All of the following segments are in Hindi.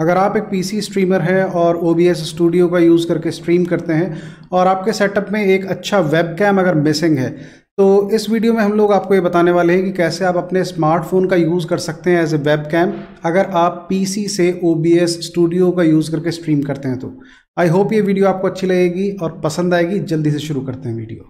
अगर आप एक पीसी स्ट्रीमर हैं और OBS स्टूडियो का यूज़ करके स्ट्रीम करते हैं और आपके सेटअप में एक अच्छा वेबकैम अगर मिसिंग है, तो इस वीडियो में हम लोग आपको ये बताने वाले हैं कि कैसे आप अपने स्मार्टफोन का यूज़ कर सकते हैं एज ए वेबकैम अगर आप पीसी से OBS स्टूडियो का यूज़ करके स्ट्रीम करते हैं। तो आई होप ये वीडियो आपको अच्छी लगेगी और पसंद आएगी। जल्दी से शुरू करते हैं वीडियो।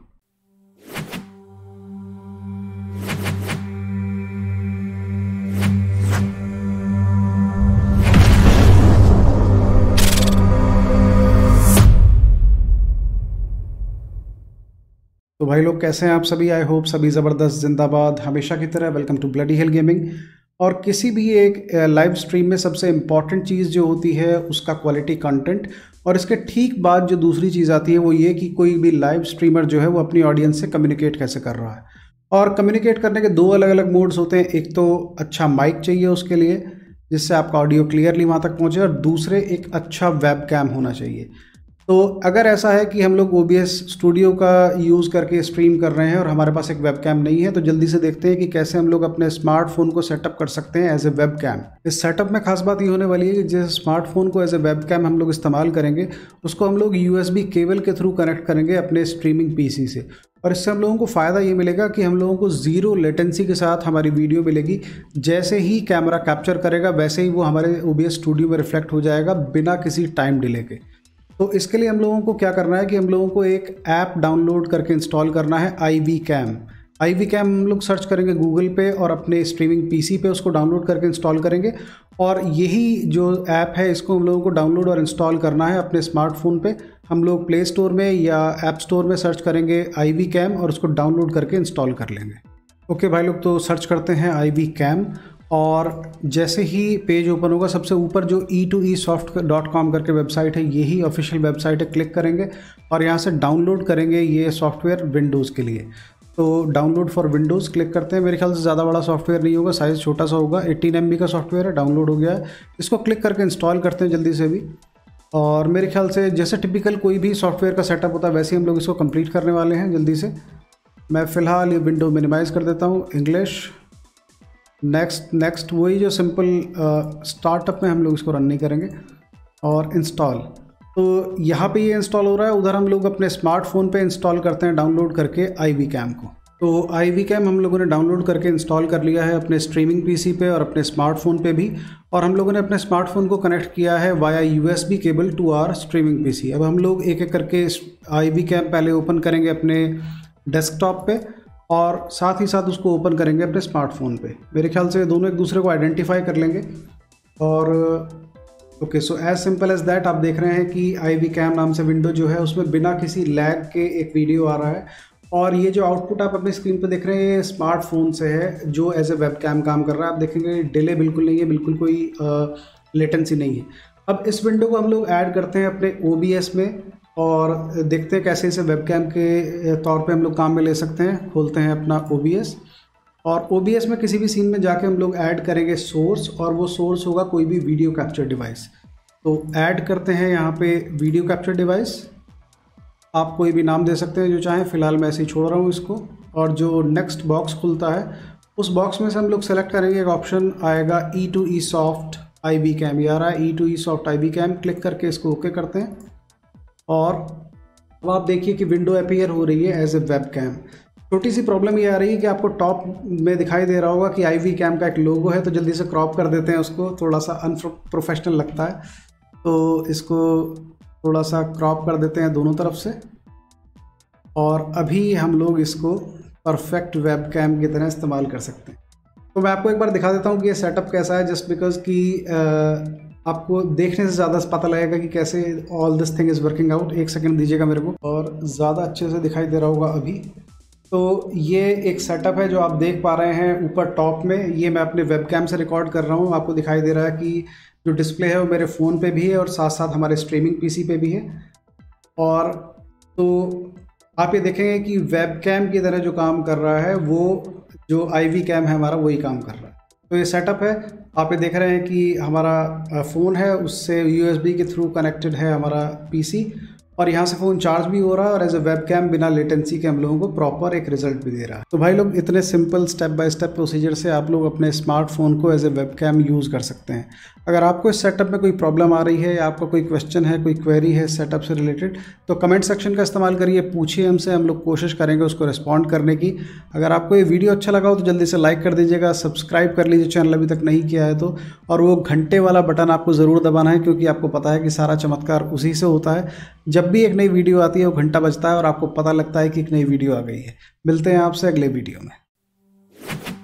तो भाई लोग कैसे हैं आप सभी? आई होप सभी ज़बरदस्त, जिंदाबाद, हमेशा की तरह। Welcome to bloody hell gaming. और किसी भी एक लाइव स्ट्रीम में सबसे इम्पॉर्टेंट चीज़ जो होती है उसका क्वालिटी कंटेंट, और इसके ठीक बाद जो दूसरी चीज़ आती है वो ये कि कोई भी लाइव स्ट्रीमर जो है वो अपनी ऑडियंस से कम्युनिकेट कैसे कर रहा है। और कम्युनिकेट करने के दो अलग अलग मोड्स होते हैं। एक तो अच्छा माइक चाहिए उसके लिए जिससे आपका ऑडियो क्लियरली वहाँ तक पहुँचे, और दूसरे एक अच्छा वेबकैम होना चाहिए। तो अगर ऐसा है कि हम लोग OBS स्टूडियो का यूज़ करके स्ट्रीम कर रहे हैं और हमारे पास एक वेबकैम नहीं है, तो जल्दी से देखते हैं कि कैसे हम लोग अपने स्मार्टफोन को सेटअप कर सकते हैं एज ए वेबकैम। इस सेटअप में खास बात ये होने वाली है कि जिस स्मार्टफोन को एज ए वेबकैम हम लोग इस्तेमाल करेंगे उसको हम लोग USB केबल के थ्रू कनेक्ट करेंगे अपने स्ट्रीमिंग PC से। और इससे हम लोगों को फ़ायदा ये मिलेगा कि हम लोगों को ज़ीरो लेटेंसी के साथ हमारी वीडियो मिलेगी। जैसे ही कैमरा कैप्चर करेगा वैसे ही वो हमारे OBS स्टूडियो में रिफ्लेक्ट हो जाएगा बिना किसी टाइम डिले के। तो इसके लिए हम लोगों को क्या करना है कि हम लोगों को एक ऐप डाउनलोड करके इंस्टॉल करना है, iVcam। iVcam हम लोग सर्च करेंगे गूगल पे और अपने स्ट्रीमिंग PC पे उसको डाउनलोड करके इंस्टॉल करेंगे। और यही जो ऐप है इसको हम लोगों को डाउनलोड और इंस्टॉल करना है अपने स्मार्टफोन पे। हम लोग प्ले स्टोर में या ऐप स्टोर में सर्च करेंगे iVcam और उसको डाउनलोड करके इंस्टॉल कर लेंगे। ओके भाई लोग, तो सर्च करते हैं iVcam, और जैसे ही पेज ओपन होगा सबसे ऊपर जो e2esoft.com करके वेबसाइट है, यही ऑफिशियल वेबसाइट है, क्लिक करेंगे और यहाँ से डाउनलोड करेंगे ये सॉफ्टवेयर विंडोज़ के लिए। तो डाउनलोड फॉर विंडोज़ क्लिक करते हैं। मेरे ख्याल से ज़्यादा बड़ा सॉफ्टवेयर नहीं होगा, साइज़ छोटा सा होगा। 18 MB का सॉफ्टवेयर है, डाउनलोड हो गया है। इसको क्लिक करके इंस्टॉल करते हैं जल्दी से भी। और मेरे ख्याल से जैसे टिपिकल कोई भी सॉफ्टवेयर का सेटअप होता है वैसे ही हम लोग इसको कंप्लीट करने वाले हैं जल्दी से। मैं फ़िलहाल ये विंडो मिनिमाइज़ कर देता हूँ, इंग्लिश, नेक्स्ट वही जो सिंपल स्टार्टअप में हम लोग इसको रन नहीं करेंगे, और इंस्टॉल। तो यहाँ पे ये इंस्टॉल हो रहा है, उधर हम लोग अपने स्मार्टफोन पे इंस्टॉल करते हैं डाउनलोड करके iVcam को। तो iVcam हम लोगों ने डाउनलोड करके इंस्टॉल कर लिया है अपने स्ट्रीमिंग PC पे और अपने स्मार्टफोन पे भी। और हम लोगों ने अपने स्मार्टफोन को कनेक्ट किया है via USB cable to our streaming PC। अब हम लोग एक एक करके iVcam पहले ओपन करेंगे अपने डेस्कटॉप पे और साथ ही साथ उसको ओपन करेंगे अपने स्मार्टफोन पे। मेरे ख्याल से दोनों एक दूसरे को आइडेंटिफाई कर लेंगे। और okay, so as simple as that आप देख रहे हैं कि iVcam नाम से विंडो जो है उसमें बिना किसी लैग के एक वीडियो आ रहा है। और ये जो आउटपुट आप अपनी स्क्रीन पे देख रहे हैं ये स्मार्टफोन से है जो एज ए वेबकैम काम कर रहा है। आप देखेंगे डिले बिल्कुल नहीं है, बिल्कुल कोई लेटेंसी नहीं है। अब इस विंडो को हम लोग ऐड करते हैं अपने OBS में और देखते हैं कैसे इसे वेबकैम के तौर पे हम लोग काम में ले सकते हैं। खोलते हैं अपना OBS, और OBS में किसी भी सीन में जाके हम लोग ऐड करेंगे सोर्स, और वो सोर्स होगा कोई भी वीडियो कैप्चर डिवाइस। तो ऐड करते हैं यहाँ पे वीडियो कैप्चर डिवाइस। आप कोई भी नाम दे सकते हैं जो चाहें, फ़िलहाल मैं ऐसे ही छोड़ रहा हूँ इसको। और जो नेक्स्ट बॉक्स खुलता है उस बॉक्स में से हम लोग सेलेक्ट करेंगे, एक ऑप्शन आएगा E2esoft iVcam, ये आ रहा है E2esoft iVcam। क्लिक करके इसको ओके करते हैं और अब आप देखिए कि विंडो अपीयर हो रही है एज ए वेबकैम। छोटी सी प्रॉब्लम ये आ रही है कि आपको टॉप में दिखाई दे रहा होगा कि iVcam का एक लोगो है, तो जल्दी से क्रॉप कर देते हैं उसको, थोड़ा सा अनप्रोफेशनल लगता है। तो इसको थोड़ा सा क्रॉप कर देते हैं दोनों तरफ से, और अभी हम लोग इसको परफेक्ट वेबकैम की तरह इस्तेमाल कर सकते हैं। तो मैं आपको एक बार दिखा देता हूँ कि ये सेटअप कैसा है, जस्ट बिकॉज कि आपको देखने से ज़्यादा पता लगेगा कि कैसे all this thing is working out. एक सेकंड दीजिएगा मेरे को, और ज़्यादा अच्छे से दिखाई दे रहा होगा अभी। तो ये एक सेटअप है जो आप देख पा रहे हैं ऊपर टॉप में। ये मैं अपने वेबकैम से रिकॉर्ड कर रहा हूँ। आपको दिखाई दे रहा है कि जो डिस्प्ले है वो मेरे फ़ोन पे भी है और साथ साथ हमारे स्ट्रीमिंग PC पे भी है। और तो आप ये देखेंगे कि वेबकैम की तरह जो काम कर रहा है वो जो iVcam है हमारा वही काम कर रहा है। तो ये सेटअप है, आप ये देख रहे हैं कि हमारा फ़ोन है उससे USB के थ्रू कनेक्टेड है हमारा PC, और यहाँ से फ़ोन चार्ज भी हो रहा है और एज ए वेब कैम बिना लेटेंसी के हम लोगों को प्रॉपर एक रिजल्ट भी दे रहा है। तो भाई लोग इतने simple step by step procedure से आप लोग अपने स्मार्टफोन को as a webcam use कर सकते हैं। अगर आपको इस सेटअप में कोई प्रॉब्लम आ रही है या आपका कोई क्वेश्चन है, कोई क्वेरी है सेटअप से रिलेटेड, तो कमेंट सेक्शन का इस्तेमाल करिए, पूछिए हमसे, हम लोग कोशिश करेंगे उसको रिस्पॉन्ड करने की। अगर आपको ये वीडियो अच्छा लगा हो तो जल्दी से लाइक कर दीजिएगा, सब्सक्राइब कर लीजिए चैनल अभी तक नहीं किया है तो, और वो घंटे वाला बटन आपको ज़रूर दबाना है, क्योंकि आपको पता है कि सारा चमत्कार उसी से होता है। जब भी एक नई वीडियो आती है वो घंटा बजता है और आपको पता लगता है कि एक नई वीडियो आ गई है। मिलते हैं आपसे अगले वीडियो में।